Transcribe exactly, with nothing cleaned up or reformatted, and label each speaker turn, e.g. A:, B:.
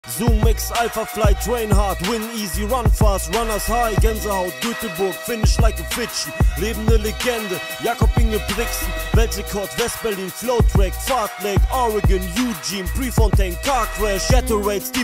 A: Zoom X, Alpha Flight, Train hard, win easy, run fast, runners high, Gänsehaut, Göteborg, finish like a Fidschi, lebende Legende, Jakob Ingebrigtsen, Weltrekord, West-Berlin, Flowtrack, Fahrtleg, Oregon, Eugene, Prefontaine, Car Crash, Gatorades,